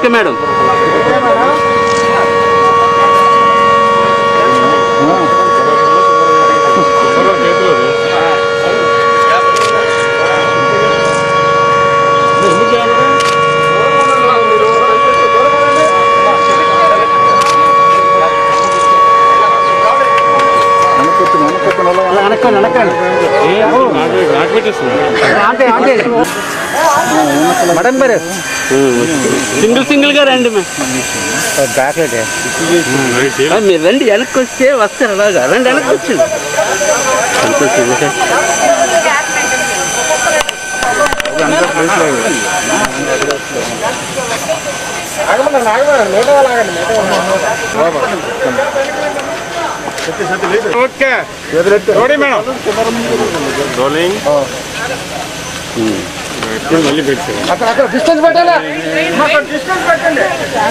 Okay madam. Single గా రండి మీరు రండి, వెనక్కి వస్తే వస్తారు. అలాగా రండి, వెనక్కి వచ్చింది. ఓకే మేడం రోలింగ్ మళ్ళీ పెట్టి అక్కడ డిస్టెన్స్ పెట్టాలా? డిస్టెన్స్ పెట్టండి.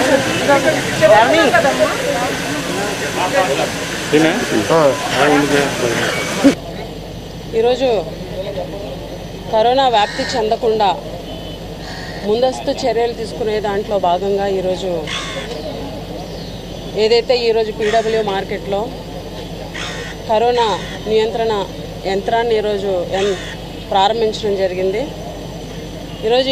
ఈరోజు కరోనా వ్యాప్తి చెందకుండా ముందస్తు చర్యలు తీసుకునే దాంట్లో భాగంగా ఈరోజు ఏదైతే ఈరోజు పీడబ్ల్యూ మార్కెట్లో కరోనా నియంత్రణ యంత్రాన్ని ఈరోజు ప్రారంభించడం జరిగింది. ఈరోజు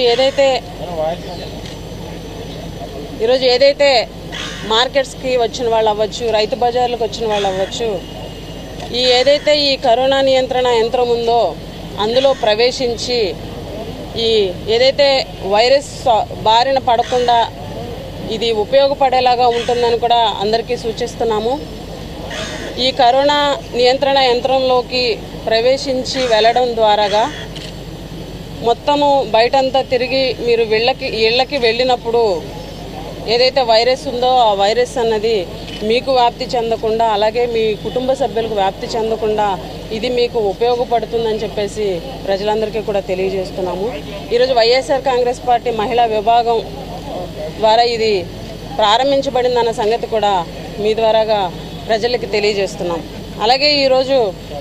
ఏదైతే మార్కెట్స్కి వచ్చిన వాళ్ళు అవ్వచ్చు, రైతు బజార్లకు వచ్చిన వాళ్ళు అవ్వచ్చు, ఏదైతే ఈ కరోనా నియంత్రణ యంత్రం ఉందో అందులో ప్రవేశించి ఏదైతే వైరస్ బారిన పడకుండా ఇది ఉపయోగపడేలాగా ఉంటుందని కూడా అందరికీ సూచిస్తున్నాము. ఈ కరోనా నియంత్రణ యంత్రంలోకి ప్రవేశించి వెళ్ళడం ద్వారాగా మొత్తము బయటంతా తిరిగి మీరు ఇళ్ళకి వెళ్ళినప్పుడు ఏదైతే వైరస్ ఉందో ఆ వైరస్ అన్నది మీకు వ్యాప్తి చెందకుండా, అలాగే మీ కుటుంబ సభ్యులకు వ్యాప్తి చెందకుండా ఇది మీకు ఉపయోగపడుతుందని చెప్పేసి ప్రజలందరికీ కూడా తెలియజేస్తున్నాము. ఈరోజు వైఎస్ఆర్ కాంగ్రెస్ పార్టీ మహిళా విభాగం ద్వారా ఇది ప్రారంభించబడిందన్న సంగతి కూడా మీ ద్వారాగా ప్రజలకి తెలియజేస్తున్నాం. అలాగే ఈరోజు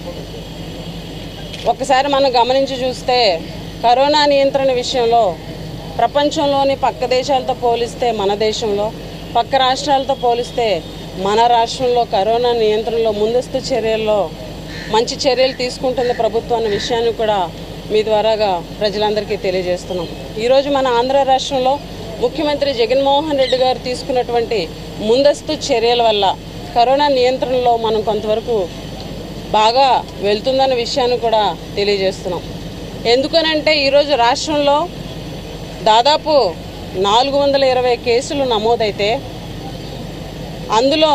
ఒక్కసారి మనం గమనించి చూస్తే కరోనా నియంత్రణ విషయంలో ప్రపంచంలోని పక్క దేశాలతో పోలిస్తే మన దేశంలో, పక్క రాష్ట్రాలతో పోలిస్తే మన రాష్ట్రంలో కరోనా నియంత్రణలో ముందస్తు చర్యల్లో మంచి చర్యలు తీసుకుంటుంది ప్రభుత్వం అన్న విషయాన్ని కూడా మీ ద్వారాగా ప్రజలందరికీ తెలియజేస్తున్నాం. ఈరోజు మన ఆంధ్ర రాష్ట్రంలో ముఖ్యమంత్రి జగన్మోహన్ రెడ్డి గారు తీసుకున్నటువంటి ముందస్తు చర్యల వల్ల కరోనా నియంత్రణలో మనం కొంతవరకు బాగా వెళ్తుందన్న విషయాన్ని కూడా తెలియజేస్తున్నాం. ఎందుకనంటే ఈరోజు రాష్ట్రంలో దాదాపు 420 కేసులు నమోదైతే అందులో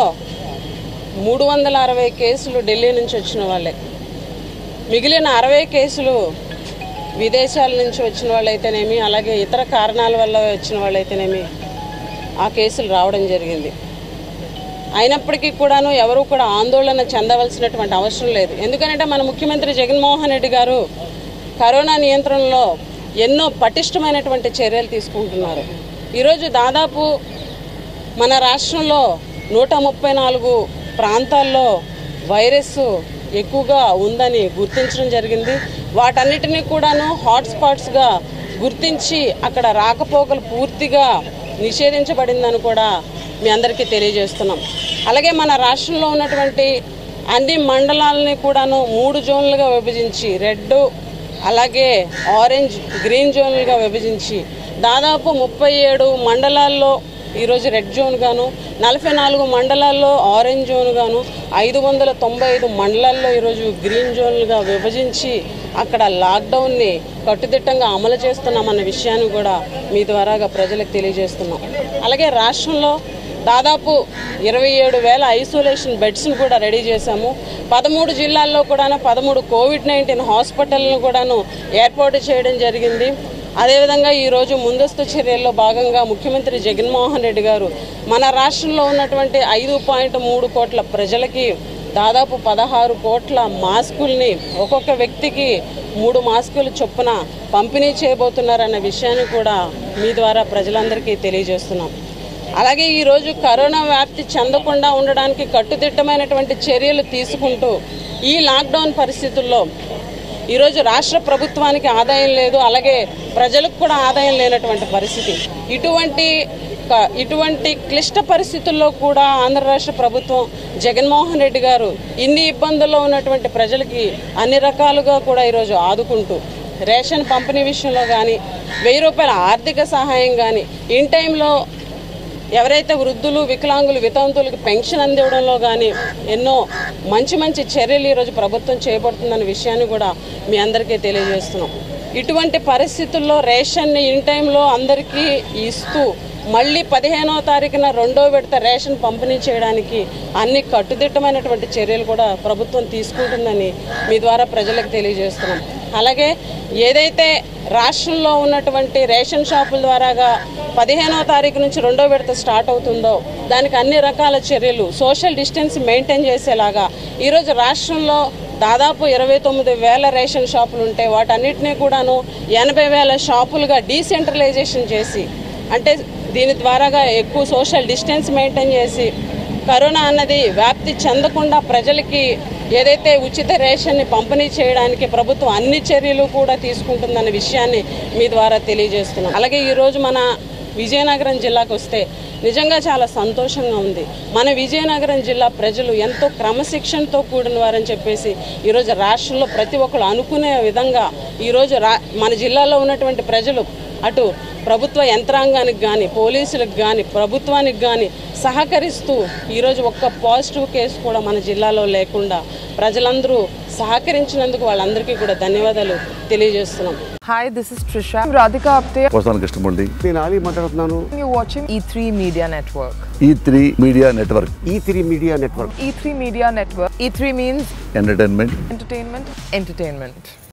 360 కేసులు ఢిల్లీ నుంచి వచ్చిన వాళ్ళే, మిగిలిన 60 కేసులు విదేశాల నుంచి వచ్చిన వాళ్ళైతేనేమి, అలాగే ఇతర కారణాల వల్ల వచ్చిన వాళ్ళైతేనేమి ఆ కేసులు రావడం జరిగింది. అయినప్పటికీ కూడాను ఎవరు కూడా ఆందోళన చెందవలసినటువంటి అవసరం లేదు. ఎందుకంటే మన ముఖ్యమంత్రి జగన్మోహన్ రెడ్డి గారు కరోనా నియంత్రణలో ఎన్నో పటిష్టమైనటువంటి చర్యలు తీసుకుంటున్నారు. ఈరోజు దాదాపు మన రాష్ట్రంలో 134 ప్రాంతాల్లో వైరస్ ఎక్కువగా ఉందని గుర్తించడం జరిగింది. వాటన్నిటినీ కూడాను హాట్స్పాట్స్గా గుర్తించి అక్కడ రాకపోకలు పూర్తిగా నిషేధించబడిందని కూడా మీ అందరికీ తెలియజేస్తున్నాం. అలాగే మన రాష్ట్రంలో ఉన్నటువంటి అన్ని మండలాలని కూడాను 3 జోన్లుగా విభజించి, రెడ్, అలాగే ఆరెంజ్, గ్రీన్ జోన్లుగా విభజించి దాదాపు 37 మండలాల్లో ఈరోజు రెడ్ జోన్ గాను, 44 మండలాల్లో ఆరెంజ్ జోన్ గాను, 595 మండలాల్లో ఈరోజు గ్రీన్ జోన్లుగా విభజించి అక్కడ లాక్డౌన్ని కట్టుదిట్టంగా అమలు చేస్తున్నామన్న విషయాన్ని కూడా మీ ద్వారాగా ప్రజలకు తెలియజేస్తున్నాం. అలాగే రాష్ట్రంలో దాదాపు 27,000 ఐసోలేషన్ బెడ్స్ను కూడా రెడీ చేశాము. 13 జిల్లాల్లో కూడా 13 కోవిడ్-19 హాస్పిటల్ను కూడాను ఏర్పాటు చేయడం జరిగింది. అదేవిధంగా ఈరోజు ముందస్తు చర్యల్లో భాగంగా ముఖ్యమంత్రి జగన్మోహన్ రెడ్డి గారు మన రాష్ట్రంలో ఉన్నటువంటి 5.3 కోట్ల ప్రజలకి దాదాపు 16 కోట్ల మాస్కుల్ని ఒక్కొక్క వ్యక్తికి 3 మాస్కులు చొప్పున పంపిణీ చేయబోతున్నారన్న విషయాన్ని కూడా మీ ద్వారా ప్రజలందరికీ తెలియజేస్తున్నాం. అలాగే ఈరోజు కరోనా వ్యాప్తి చెందకుండా ఉండడానికి కట్టుదిట్టమైనటువంటి చర్యలు తీసుకుంటూ ఈ లాక్డౌన్ పరిస్థితుల్లో ఈరోజు రాష్ట్ర ప్రభుత్వానికి ఆదాయం లేదు, అలాగే ప్రజలకు కూడా ఆదాయం లేనటువంటి పరిస్థితి. ఇటువంటి ఇటువంటి క్లిష్ట పరిస్థితుల్లో కూడా ఆంధ్ర రాష్ట్ర ప్రభుత్వం జగన్మోహన్ రెడ్డి గారు ఇన్ని ఇబ్బందుల్లో ఉన్నటువంటి ప్రజలకి అన్ని రకాలుగా కూడా ఈరోజు ఆదుకుంటూ రేషన్ పంపిణీ విషయంలో కానీ 1000 రూపాయల ఆర్థిక సహాయం కానీ ఇన్ టైంలో ఎవరైతే వృద్ధులు వికలాంగులు వితంతువులకు పెన్షన్ అందివ్వడంలో కానీ ఎన్నో మంచి చర్యలు ఈరోజు ప్రభుత్వం చేపడుతుందన్న విషయాన్ని కూడా మీ అందరికీ తెలియజేస్తున్నాం. ఇటువంటి పరిస్థితుల్లో రేషన్ని ఇన్ టైంలో అందరికీ ఇస్తూ మళ్ళీ 15వ తారీఖున 2వ విడత రేషన్ పంపిణీ చేయడానికి అన్ని కట్టుదిట్టమైనటువంటి చర్యలు కూడా ప్రభుత్వం తీసుకుంటుందని మీ ద్వారా ప్రజలకు తెలియజేస్తున్నాం. అలాగే ఏదైతే రాష్ట్రంలో ఉన్నటువంటి రేషన్ షాపుల ద్వారాగా 15వ తారీఖు నుంచి 2వ విడత స్టార్ట్ అవుతుందో దానికి అన్ని రకాల చర్యలు సోషల్ డిస్టెన్స్ మెయింటైన్ చేసేలాగా ఈరోజు రాష్ట్రంలో దాదాపు 29,000 రేషన్ షాపులు ఉంటే వాటన్నిటినీ కూడాను 80,000 షాపులుగా డీసెంట్రలైజేషన్ చేసి అంటే దీని ద్వారాగా ఎక్కువ సోషల్ డిస్టెన్స్ మెయింటైన్ చేసి కరోనా అన్నది వ్యాప్తి చెందకుండా ప్రజలకి ఏదైతే ఉచిత రేషన్ని పంపిణీ చేయడానికి ప్రభుత్వం అన్ని చర్యలు కూడా తీసుకుంటుందన్న విషయాన్ని మీ ద్వారా తెలియజేస్తున్నాం. అలాగే ఈరోజు మన విజయనగరం జిల్లాకు వస్తే నిజంగా చాలా సంతోషంగా ఉంది. మన విజయనగరం జిల్లా ప్రజలు ఎంతో క్రమశిక్షణతో కూడిన వారని చెప్పేసి ఈరోజు రాష్ట్రంలో ప్రతి ఒక్కరు అనుకునే విధంగా ఈరోజు మన జిల్లాలో ఉన్నటువంటి ప్రజలు అటు ప్రభుత్వ యంత్రాంగానికి కానీ పోలీసులకు కానీ ప్రభుత్వానికి కానీ సహకరిస్తూ ఈరోజు ఒక్క పాజిటివ్ కేసు కూడా మన జిల్లాలో లేకుండా ప్రజలందరూ సహకరించినందుకు వాళ్ళందరికీ కూడా ధన్యవాదాలు తెలియజేస్తున్నాం. Hi, this is Trisha. I'm Radhika Apte. వస్తాను కృష్ణమూర్తి. నేను ఆలీ మాట్లాడుతున్నాను. You're watching E3 Media Network. E3 Media Network. E3 Media Network. E3 Media Network. E3 means Entertainment. entertainment.